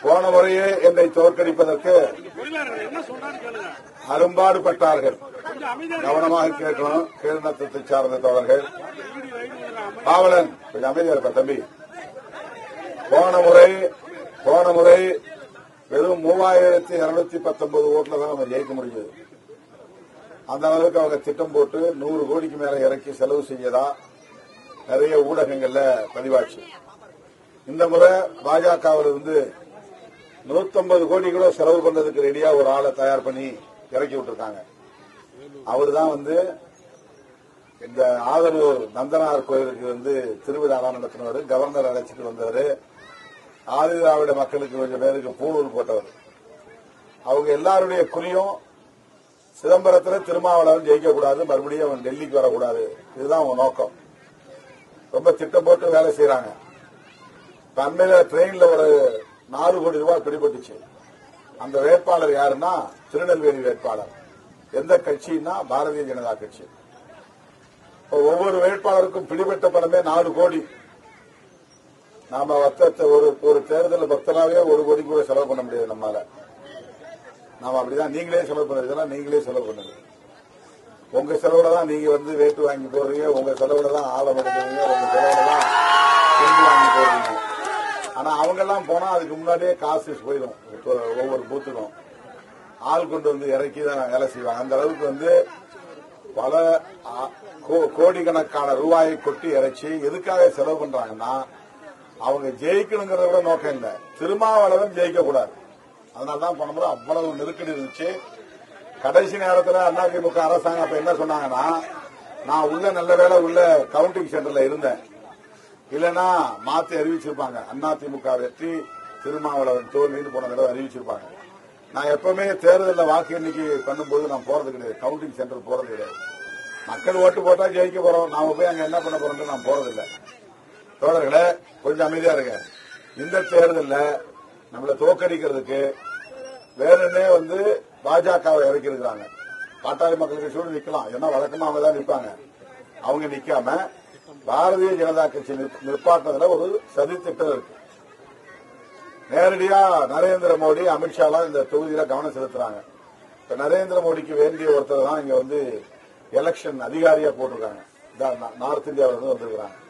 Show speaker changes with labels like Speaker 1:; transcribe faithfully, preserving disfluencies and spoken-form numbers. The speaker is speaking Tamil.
Speaker 1: போன முறையே என்னை தோற்கடிப்பதற்கு அரும்பாடுபட்டார்கள். கவனமாக கேட்கணும். கீழ்நத்தத்தை சார்ந்த தோழர்கள். பாவலன் கொஞ்சம் அமைதியா இருப்ப தம்பி. போன முறை போன முறை வெறும் மூவாயிரத்தி இருநூத்தி பத்தொன்பது ஓட்டுல தான் நம்ம ஜெயிக்க முடிஞ்சது. அந்த அளவுக்கு அவங்க திட்டம் போட்டு நூறு கோடிக்கு மேல இறக்கி செலவு செய்யதா நிறைய ஊடகங்கள்ல பதிவாச்சு. இந்த முறை பாஜகவில் இருந்து நூத்தி ஐம்பது கோடி கூட செலவு பண்றதுக்கு ரெடியா ஒரு ஆளை தயார் பண்ணி இறக்கி விட்டுருக்காங்க. அவர் தான் வந்து இந்த ஆதரவு நந்தனார் கோயிலுக்கு வந்து திருவிழாலாம் நடத்தினவர், கவர்னர் அழைச்சிட்டு வந்தவர், ஆதி திராவிட மக்களுக்கு கொஞ்சம் பேருக்கு பூணூல் போட்டவர். அவங்க எல்லாருடைய குறியும் சிதம்பரத்தில் திருமாவளவன் ஜெயிக்கக்கூடாது, மறுபடியும் அவன் டெல்லிக்கு வரக்கூடாது. இதுதான் அவங்க நோக்கம். ரொம்ப திட்டம் போட்டு வேலை செய்யறாங்க. அண்மையில ட்ரெயின்ல ஒரு நாலு கோடி ரூபாய் பிடிபட்டுச்சு. அந்த வேட்பாளர் யாருன்னா திருநெல்வேலி வேட்பாளர். எந்த கட்சின்னா பாரதிய ஜனதா கட்சி. ஒவ்வொரு வேட்பாளருக்கும் பிடிபட்ட பணமே நாலு கோடி. நாம ஒரு ஒரு தேர்தல் பக்தனாவே ஒரு கோடி கூட செலவு பண்ண முடியாது நம்மால. நாம அப்படிதான் நீங்களே செலவு பண்ணுறதுலாம் நீங்களே செலவு பண்ணுது. உங்க செலவுல தான் நீங்க வந்து வேட்டு வாங்கி போடுறீங்க, உங்க செலவுல தான் ஆழம் எடுக்கிறீங்க, உங்க செலவுல தான் செஞ்சு வாங்கி போடுறீங்க. ஆனா அவங்க எல்லாம் போனா அதுக்கு முன்னாடியே காசு போயிடும். ஒவ்வொரு பூத்துக்கும் ஆள் கொண்டு வந்து இறக்கி தான் வேலை செய்வாங்க. அந்த அளவுக்கு வந்து பல கோடிக்கணக்கான ரூபாயை கொட்டி இறைச்சி எதுக்காக செலவு பண்றாங்கன்னா அவங்க ஜெயிக்கணுங்கிறத விட நோக்கம் இல்லை, திருமாவளவன் ஜெயிக்க கூடாது. அதனாலதான் போன முறை அவ்வளவு நெருக்கடி இருந்துச்சு. கடைசி நேரத்தில் அதிமுக அரசாங்கம் அப்ப என்ன சொன்னாங்கன்னா, நான் உள்ள நல்ல வேலை உள்ள கவுண்டிங் சென்டர்ல இருந்தேன், இல்லைன்னா மாத்தி அறிவிச்சிருப்பாங்க. அதிமுக வெற்றி, திருமாவளவன் தோல்வின்னு போன தடவை அறிவிச்சிருப்பாங்க. நான் எப்பவுமே தேர்தலில் வாக்கு எண்ணிக்கை பண்ணும்போது நான் போறது கிடையாது, கவுண்டிங் சென்டர் போறது கிடையாது. மக்கள் ஓட்டு போட்டா ஜெயிக்க போறோம், நாம போய் அங்க என்ன பண்ண போறோம் நான் போறதில்லை. தோழர்களே கொஞ்சம் அமைதியா இருங்க. இந்த தேர்தலில் நம்மளை தோக்கடிக்கிறதுக்கு வேறனே வந்து பாஜகவை இறக்கி இருக்கிறாங்க. பாட்டாளி மக்கள் கட்சியோடு நிக்கலாம், ஏன்னா வழக்கமா அவங்க தான் நிற்பாங்க. அவங்க நிக்காம பாரதிய ஜனதா கட்சி நிற்பாட்டதுல ஒரு சதி திட்டம் இருக்கு. நேரடியா நரேந்திர மோடி, அமித்ஷாலாம் இந்த தொகுதியில கவனம் செலுத்துறாங்க. இப்ப நரேந்திர மோடிக்கு வேண்டிய ஒருத்தர் தான் இங்க வந்து எலெக்ஷன் அதிகாரியா போட்டிருக்காங்க. நார்த் இந்தியாவில இருந்து வந்திருக்கிறாங்க.